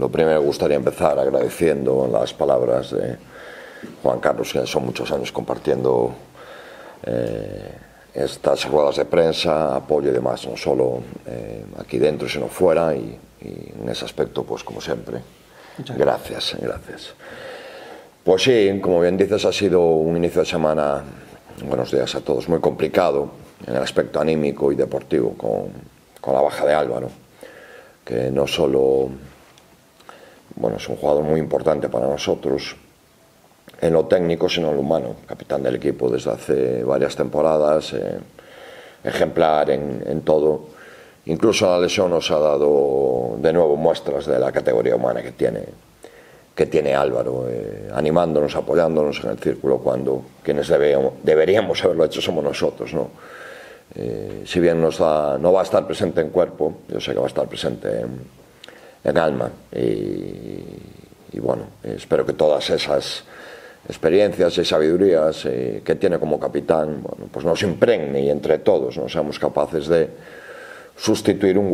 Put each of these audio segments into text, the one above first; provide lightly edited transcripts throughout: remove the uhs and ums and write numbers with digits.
lo primero me gustaría empezar agradeciendo las palabras de Juan Carlos, que son muchos años compartiendo estas ruedas de prensa, apoyo y demás, no solo aquí dentro, sino fuera, y en ese aspecto, pues como siempre, gracias. Pues sí, como bien dices, ha sido un inicio de semana, buenos días a todos, muy complicado en el aspecto anímico y deportivo, con la baja de Álvaro, que no solo, bueno, es un jugador muy importante para nosotros en lo técnico, sino en lo humano, capitán del equipo desde hace varias temporadas, ejemplar en todo. Incluso la lesión nos ha dado de nuevo muestras de la categoría humana que tiene Álvaro, animándonos, apoyándonos en el círculo, cuando quienes deberíamos haberlo hecho somos nosotros, ¿no? Si bien no va a estar presente en cuerpo, yo sé que va a estar presente en alma, y bueno, espero que todas esas experiencias y sabidurías que tiene como capitán, bueno, pues nos impregne y entre todos no seamos capaces de sustituir un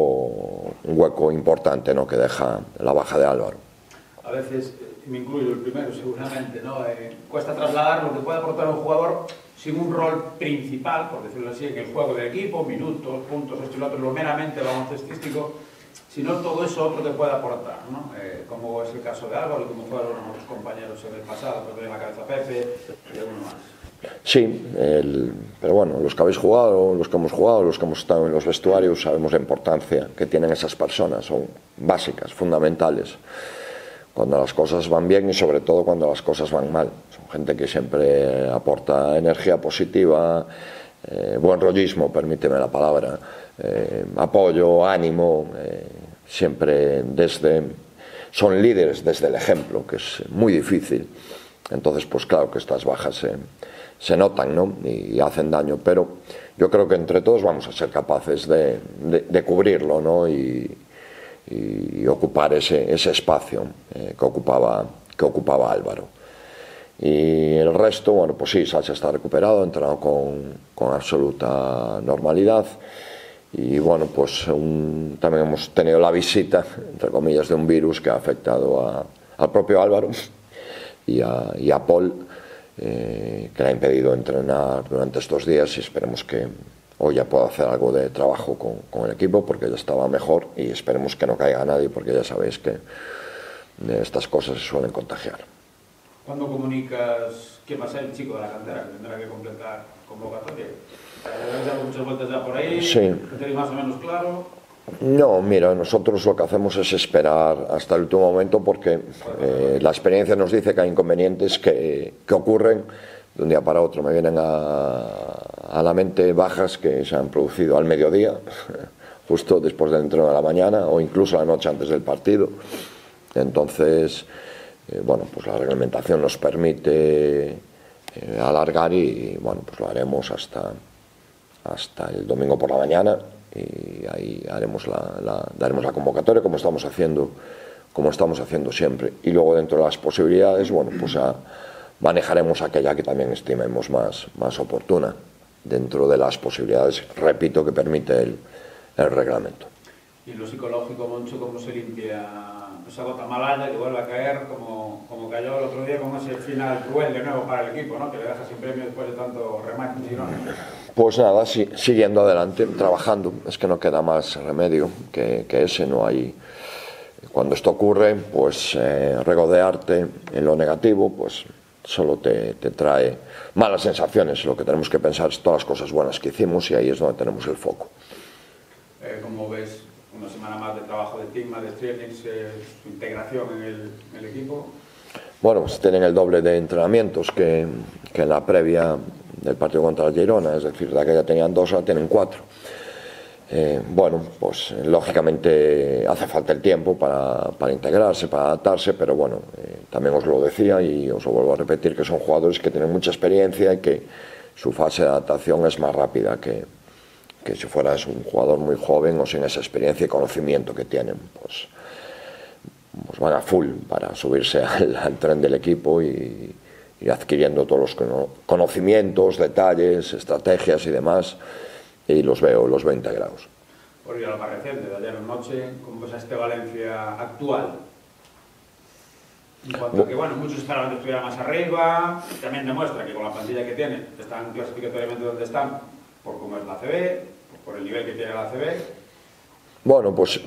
hueco importante, ¿no?, que deja la baja de Álvaro. A veces, me incluyo el primero seguramente, ¿no? Cuesta trasladar lo que puede aportar un jugador sin un rol principal, por decirlo así, en el juego del equipo, minutos, puntos, esto y lo otro, lo meramente baloncestístico, sino todo eso otro que puede aportar, ¿no? Como es el caso de Álvaro, como fueron otros compañeros en el pasado, pues de la cabeza Pepe y alguno más. Sí, pero bueno, los que habéis jugado, los que hemos jugado, los que hemos estado en los vestuarios, sabemos la importancia que tienen esas personas, son básicas, fundamentales, cuando las cosas van bien y sobre todo cuando las cosas van mal. Son gente que siempre aporta energía positiva, buen rollismo, permíteme la palabra, apoyo, ánimo, siempre son líderes desde el ejemplo, que es muy difícil. Entonces, pues claro que estas bajas se notan, ¿no?, y hacen daño, pero yo creo que entre todos vamos a ser capaces de cubrirlo, ¿no?, y ocupar ese espacio que ocupaba Álvaro. Y el resto, bueno, pues sí, Sacha está recuperado, ha entrenado con absoluta normalidad. Y bueno, pues también hemos tenido la visita, entre comillas, de un virus que ha afectado al propio Álvaro y a Paul, que le ha impedido entrenar durante estos días, y esperemos que hoy ya pueda hacer algo de trabajo con el equipo, porque ya estaba mejor, y esperemos que no caiga nadie, porque ya sabéis que estas cosas se suelen contagiar. ¿Cuándo comunicas qué va a ser el chico de la cantera, que tendrá que completar convocatoria? ¿Habéis dado muchas vueltas ya por ahí? Sí. ¿Lo tenéis más o menos claro? No, mira, nosotros lo que hacemos es esperar hasta el último momento, porque la experiencia nos dice que hay inconvenientes que ocurren de un día para otro. Me vienen a la mente bajas que se han producido al mediodía, justo después del entreno de la mañana, o incluso la noche antes del partido. Entonces, bueno, pues la reglamentación nos permite alargar, y bueno, pues lo haremos hasta el domingo por la mañana, y ahí daremos la convocatoria, como estamos haciendo siempre, y luego, dentro de las posibilidades, bueno, pues manejaremos aquella que también estimemos más oportuna, dentro de las posibilidades, repito, que permite el reglamento. Y lo psicológico, Moncho, ¿cómo se limpia esa gota malaya que vuelve a caer, como cayó el otro día, con ese final cruel de nuevo para el equipo, ¿no?, que le deja sin premio después de tanto remate en Girona? Pues nada, siguiendo adelante, trabajando. Es que no queda más remedio que ese. No hay. Cuando esto ocurre, pues regodearte en lo negativo, pues solo te trae malas sensaciones. Lo que tenemos que pensar es todas las cosas buenas que hicimos, y ahí es donde tenemos el foco. ¿Cómo ves una semana más de trabajo de team, de trainings, su integración en el equipo? Bueno, pues tienen el doble de entrenamientos que en la previa del partido contra el Girona, es decir, de aquella tenían 2, ahora tienen 4. Bueno, pues lógicamente hace falta el tiempo para integrarse, para adaptarse, pero bueno, también os lo decía y os lo vuelvo a repetir, que son jugadores que tienen mucha experiencia y que su fase de adaptación es más rápida que si fueras un jugador muy joven o sin esa experiencia y conocimiento que tienen. Pues van a full para subirse al tren del equipo y adquiriendo todos los conocimientos, detalles, estrategias y demás, y los veo integrados. por ir a lo más reciente, de ayer noche, ¿cómo ves a este Valencia actual? En cuanto a que, bueno, muchos esperaban que estuviera más arriba, también demuestra que con la plantilla que tiene, están clasificatoriamente donde están, por cómo es la ACB, por el nivel que tiene la ACB. Bueno, pues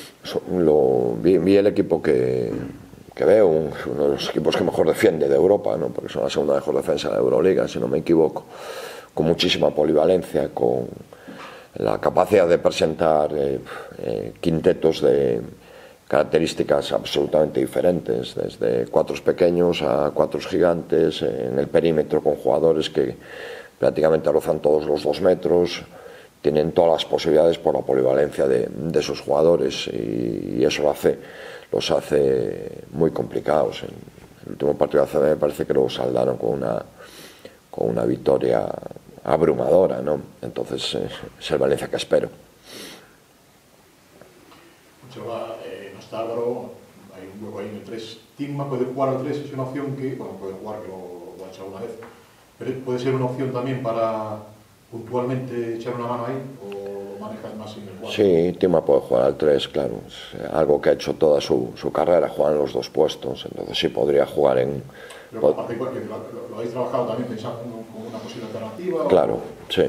vi el equipo que veo, uno de los equipos que mejor defiende de Europa, ¿no? Porque son la segunda mejor defensa de la Euroliga, si no me equivoco, con muchísima polivalencia, con la capacidad de presentar quintetos de características absolutamente diferentes, desde cuatros pequeños a cuatros gigantes, en el perímetro con jugadores que prácticamente rozan todos los 2 metros, tienen todas las posibilidades por la polivalencia de esos jugadores, y eso los hace muy complicados. En el último partido de ACB me parece que lo saldaron con una victoria abrumadora, ¿no? Entonces es el Valencia que espero. No está Álvaro, hay un hueco ahí en el 3. Timma puede jugar al 3, es una opción que, bueno, puede jugar, que lo ha hecho alguna vez, pero puede ser una opción también para puntualmente echar una mano ahí, o lo manejas más en el 4. Sí, Timma puede jugar al 3, claro, es algo que ha hecho toda su carrera, jugar en los 2 puestos, entonces sí podría jugar en... Pero aparte igual que lo habéis trabajado también pensando como una posible alternativa. Claro, sí.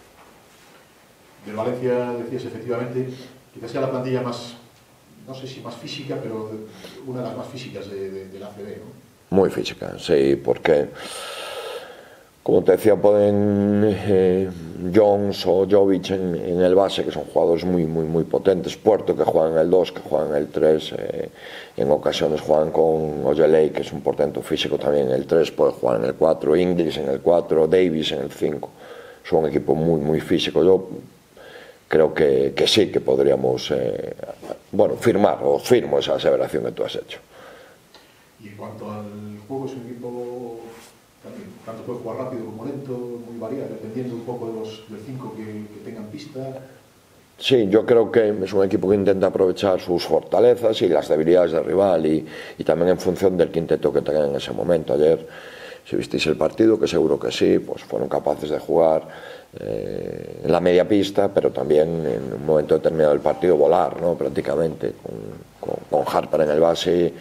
Del Valencia decías efectivamente, quizás sea la plantilla más, no sé si más física, pero una de las más físicas de la ACB, ¿no? Muy física, sí, porque, como te decía, pueden Jones o Jovic en el base, que son jugadores muy potentes, Puerto, que juegan en el 2, que juegan en el 3, en ocasiones juegan con Ojeley, que es un portento físico también en el 3, puede jugar en el 4, Inglis en el 4, Davis en el 5, son un equipo muy físico. Yo creo que sí, que podríamos firmo esa aseveración que tú has hecho. Y en cuanto al juego, es un equipo también, tanto puede jugar rápido como lento, muy variado, dependiendo un poco del 5 que tengan pista. Sí, yo creo que es un equipo que intenta aprovechar sus fortalezas y las debilidades del rival, y también en función del quinteto que tengan en ese momento. Ayer, si visteis el partido, que seguro que sí, pues fueron capaces de jugar en la media pista, pero también en un momento determinado del partido volar, ¿no? Prácticamente, con Harper en el base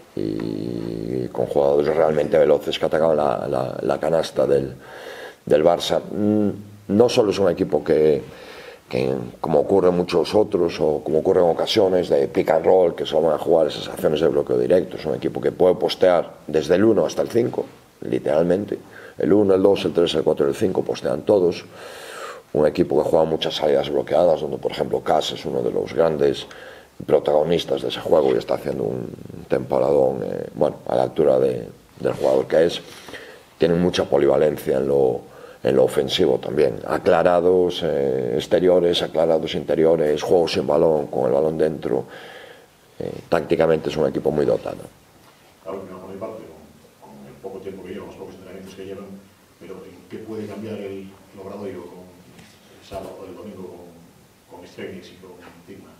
y con jugadores realmente veloces que atacaban la canasta del Barça. No solo es un equipo que como ocurre en muchos otros, o como ocurre en ocasiones de pick and roll, que solo van a jugar esas acciones de bloqueo directo, es un equipo que puede postear desde el 1 hasta el 5, literalmente. El 1, el 2, el 3, el 4 y el 5 postean todos. Un equipo que juega muchas salidas bloqueadas, donde por ejemplo Cass es uno de los grandes protagonistas de ese juego y está haciendo un temporadón a la altura del jugador que es. Tienen mucha polivalencia en lo ofensivo también, aclarados exteriores, aclarados interiores, juegos sin balón, con el balón dentro. Tácticamente es un equipo muy dotado. Claro, que no por mi parte, con el poco tiempo que llevan, los pocos entrenamientos que llevan, pero ¿en qué puede cambiar el Obradoiro con el sábado o el domingo con Strenix y con Tigman?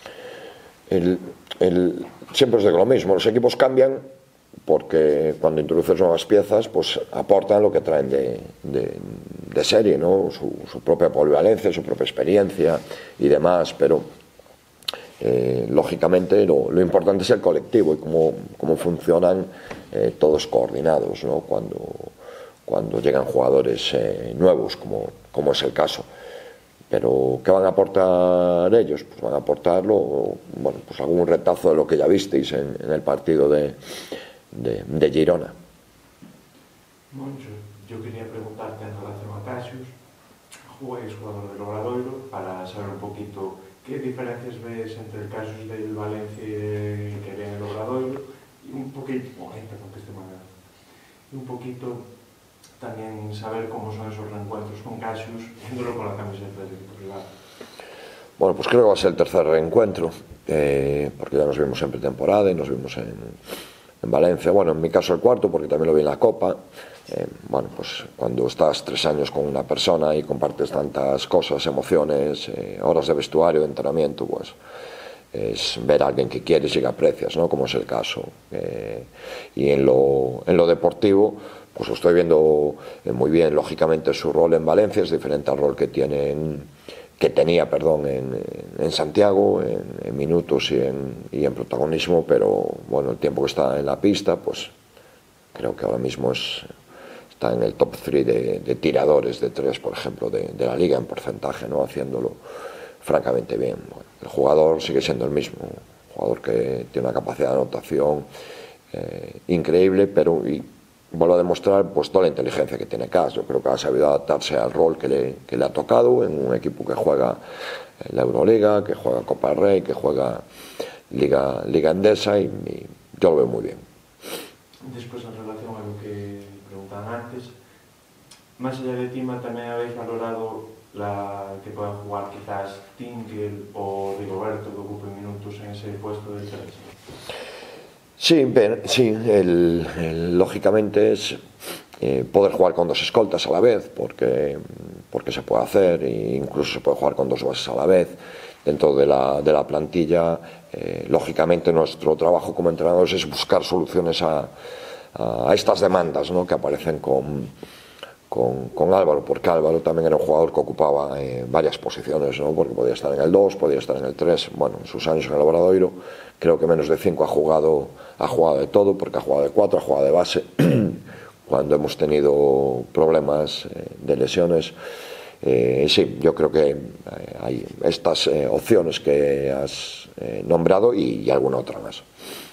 Siempre os digo lo mismo, los equipos cambian porque cuando introduces nuevas piezas, pues aportan lo que traen de serie, ¿no? Su propia polivalencia, su propia experiencia y demás, pero lógicamente lo importante es el colectivo y cómo funcionan todos coordinados, ¿no? Cuando llegan jugadores nuevos, como es el caso. Pero ¿qué van a aportar ellos? Pues van a aportar pues algún retazo de lo que ya visteis en el partido de Girona. Bueno, yo quería preguntarte en relación a Cassius, jugador del Obradoiro, para saber un poquito qué diferencias ves entre el Cassius del Valencia que ve en el Obradoiro, y un poquito, también saber cómo son esos reencuentros con Cassius, viéndolo con la camiseta del equipo rival. Bueno, pues creo que va a ser el tercer reencuentro, porque ya nos vimos en pretemporada y nos vimos en Valencia. Bueno, en mi caso el cuarto, porque también lo vi en la Copa. Pues cuando estás 3 años con una persona y compartes tantas cosas, emociones, horas de vestuario, de entrenamiento, pues es ver a alguien que quieres y que aprecias, ¿no? Como es el caso. Y en lo deportivo, pues lo estoy viendo muy bien. Lógicamente su rol en Valencia es diferente al rol que tiene que tenía, perdón, en Santiago, en minutos y en protagonismo, pero bueno, el tiempo que está en la pista, pues creo que ahora mismo está en el top 3 de tiradores de 3, por ejemplo, de la liga en porcentaje, ¿no? Haciéndolo francamente bien. Bueno, el jugador sigue siendo el mismo, un jugador que tiene una capacidad de anotación increíble, pero vuelvo a demostrar pues toda la inteligencia que tiene Cas. Yo creo que ha sabido adaptarse al rol que le ha tocado en un equipo que juega la Euroliga, que juega Copa del Rey, que juega Liga Endesa, y yo lo veo muy bien. Despois, en relación a lo que preguntaban antes, máis allá de Tima, tamén habéis valorado que poden jugar quizás Tingle o Rigoberto, que ocupen minutos en ese puesto de 3. Sí, lógicamente es poder jugar con 2 escoltas a la vez, porque se puede hacer, e incluso se puede jugar con 2 bases a la vez dentro de la plantilla. Lógicamente nuestro trabajo como entrenadores es buscar soluciones a estas demandas, ¿no?, que aparecen con Álvaro, porque Álvaro también era un jugador que ocupaba varias posiciones, ¿no?, porque podía estar en el 2, podía estar en el 3. Bueno, en sus años en el Obradoiro creo que menos de 5 ha jugado de todo, porque ha jugado de 4, ha jugado de base cuando hemos tenido problemas de lesiones. Sí, yo creo que hay estas opciones que has nombrado y alguna otra más.